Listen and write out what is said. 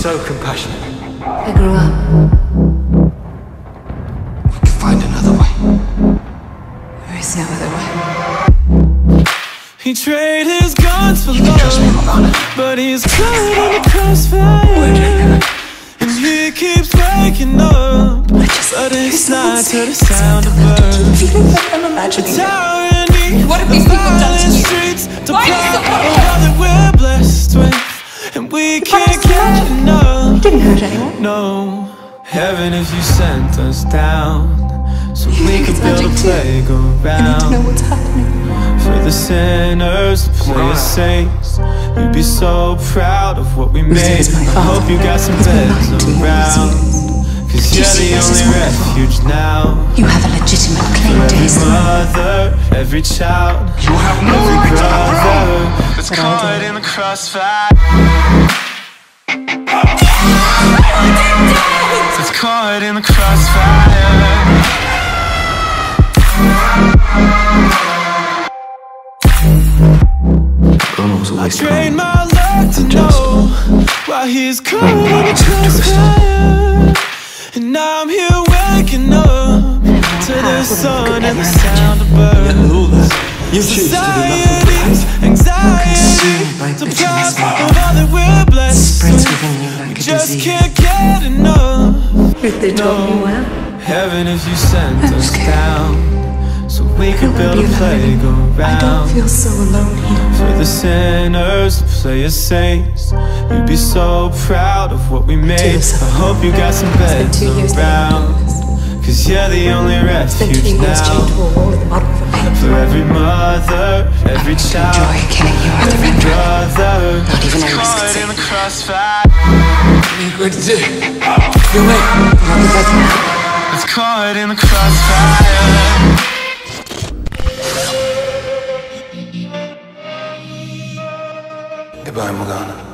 so compassionate. I grew up. We can find another way. There is no other way. He traded his guns for You can trust me, Morgana. but he's caught in the crossfire. Where'd you do it? And he keeps waking up, but it's not to the sound of birds. Feeling like I'm imagining it. Tyranny, What have these people done to you? streets, the Why are you so power upset? that we're blessed with, and we can't get enough. You didn't hurt anyone. No, heaven if you sent us down, so You we think could it's build a magic too? I need to know playground what's happening. for the sinners, the players saints. You'd be so proud of what we made. is my I father. hope you got some He's been beds lying to you around, cause Do you you're see the this is only wonderful? refuge now. You have a legitimate claim to Every his love. mother, every child, You have no every right to the brother throne! that's But I caught do. in the crossfire. That's caught in the crossfire. Morgana was always Train kind. my luck to jealous. know why he's caught in the It's twisted. crossfire. And I'm here waking up to the sun and the sound of birds. With all that, you choose to do nothing but hate. Anxiety, Consumed by the bitterness, power of all that we're blessed Spreads with. within you like a Just disease. can't get enough. If they told me well, Heaven if you sent I'm us scared. down, so we I could won't build be a alone anymore. I don't playground feel so alone here. for the sinners, the players saints. You'd be so proud of what we made. I something. hope you got some It's been beds 2 years that I've around, been honest. cause you're the only It's been 2 refuge years chained to now. a wall at the bottom of a pit. For every mother, every child, Enjoy killing you, Arthur every Fandom. brother Not even that's I risk caught it in the saving. crossfire. What are you going to do? You're late. I'll be back now. That's caught in the crossfire. Goodbye, Morgana.